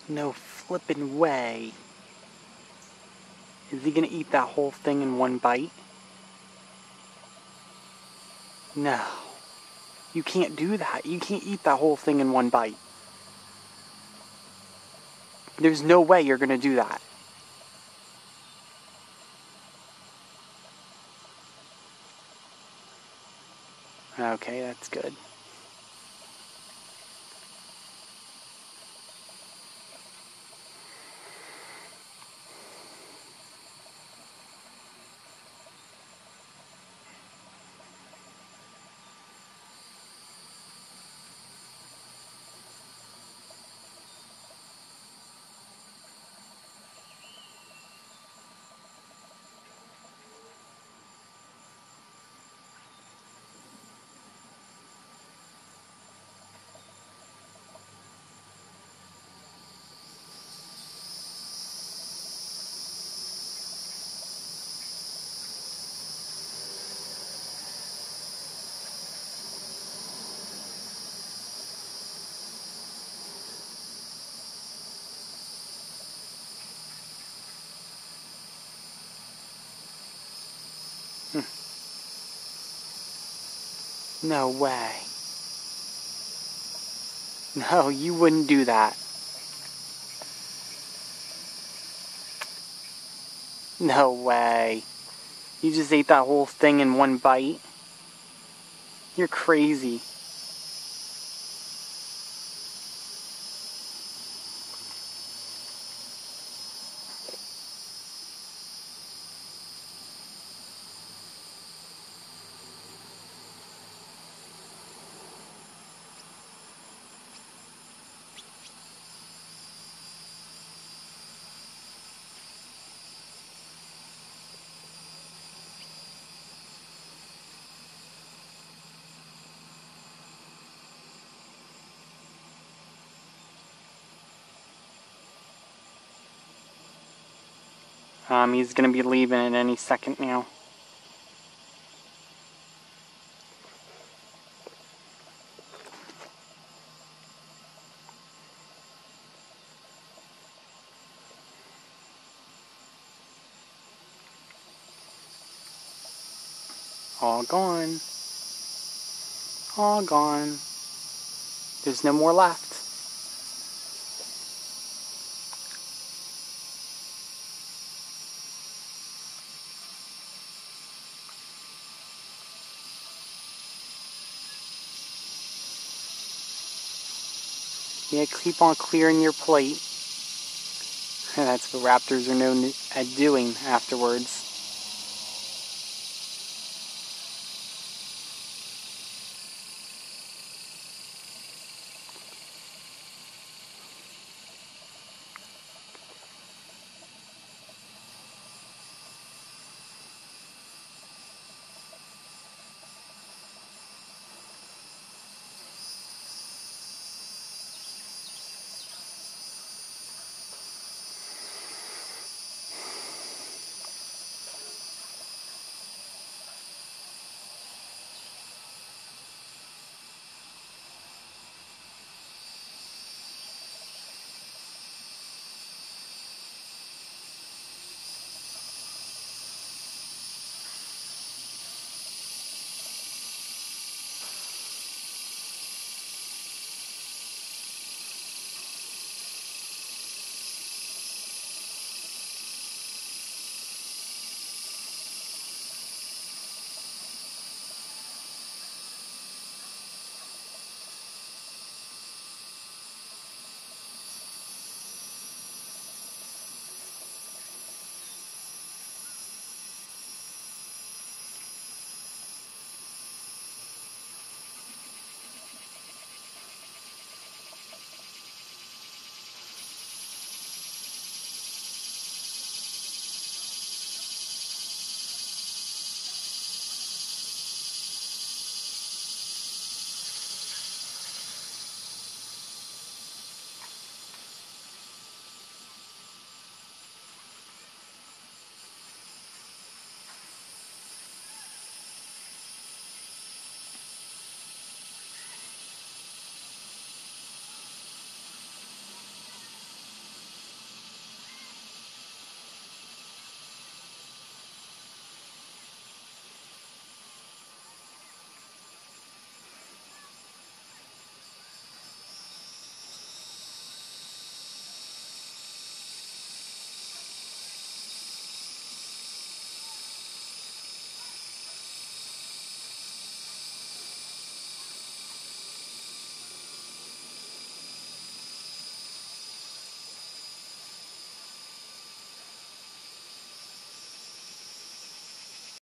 No flippin' way. Is he gonna eat that whole thing in one bite? No. You can't do that. You can't eat that whole thing in one bite. There's no way you're gonna do that. Okay, that's good. No way. No, you wouldn't do that. No way. You just ate that whole thing in one bite? You're crazy. He's gonna be leaving at any second now. All gone. All gone. There's no more left. Yeah, keep on clearing your plate. That's what raptors are known at doing afterwards.